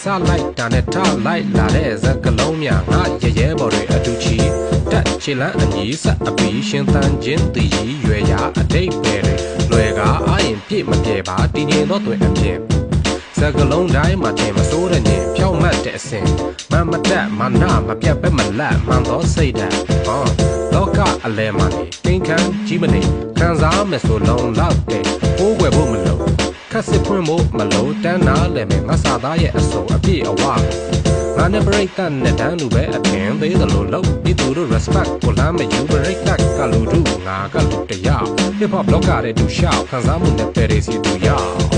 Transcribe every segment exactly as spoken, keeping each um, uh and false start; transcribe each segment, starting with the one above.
စားလိုက်တာနဲ့ထားလိုက်လာတဲ့စကလုံးများငါရဲရဲဘော်တွေအတူချီတက်ချီလန်းအညီဆက်အပီရှင်သန်ခြင်းတည်ကြီးရွယ်ရာအတိတ်ပဲတွေလွယ်ကားအာရင်ပြည့်မပြေပါတည်ငြိမ်သောတွင်အဖြစ်စကလုံးတိုင်းမှာတင်မစိုးတဲ့ညင်ဖြောက်မှတ်တဲ့အစဉ်မမတက်မနာမပြတ်ပဲမလတ်မှန်သောစိတ်ဓာတ်ဟောလောကအလဲမှာနေတိမ်ခမ်းကြီးမနေခံစားမယ်ဆိုလုံးလောက်တဲ့ပိုးွယ်ဖို့မလို့ခက်စစ်ဖွင့်ဖို့မလို့တန်းနာလည်းမယ်ငါစာသားရဲ့အစုံအပြည့်အဝငါနဲ့ break တန်းနဲ့တန်းလူပဲအထင်သေးသလိုလို့ဒီသူတို့ respect ကိုလမ်းမယူ break တက်ကလူတို့ငါကလူတရား hip hop လောကတဲ့သူရှောက်ခံစားမှုနဲ့ ပဲစီသူရ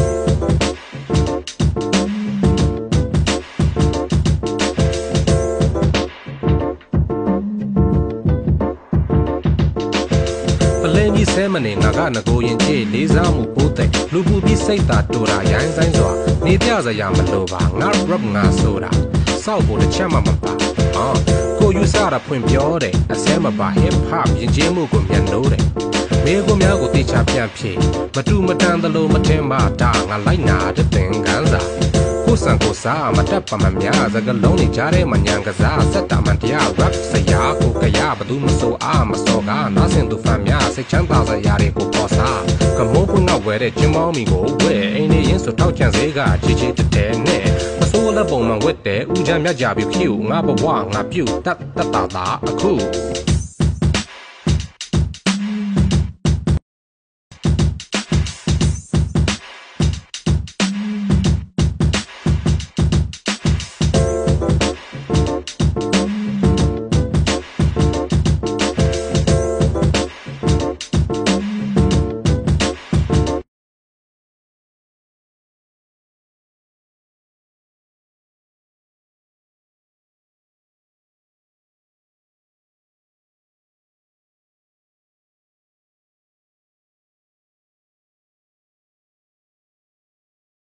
လင်းကြီးဆဲမနေငါကငကိုရင်ကြည့်လေးစားမှုပိုးတဲ့လူပူပြီးစိတ်သာတူတာရိုင်းဆိုင်စွာနေပြစရာမလိုပါငါ rap ငါဆိုတာစောက်ဖို့တစ်ချက်မှမပါအော်ကိုယူဆတာဖွင့်ပြောတယ်အစဲမပါ hip hop ယဉ်ကျေးမှုကိုမျက်နှိုးတယ်မေးခွန်းများကိုတေချာပြန်ဖြေမတူမတန်သလိုမထင်ပါဒါငါလိုက်နာတဲ့သင်ခန်းစာကိုစံကိုစားမတက်ပါမများစကလုံးနေကြတဲ့မညံကစားစက်တာမှန်တရား rap စရာကိုကြရဘသူမစိုးအားမစောကနားစင်သူဖန်များစိတ်ချမ်းသာစရာတွေကိုပေါ်စားကမိုးပွင့်ငေါဝဲတဲ့ကျင်းမောင်းမီကိုဝဲအိမ်နေရင်ဆိုထောက်ချန်စေးကချီချီတက်တဲ့နဲ့မစိုးလက်ပုံမှန်ဝက်တဲ့ဦးချမ်းမြတ်ကြပြီဖြူငါဘဝငါပြုတ်တတ်တတ်တာအခု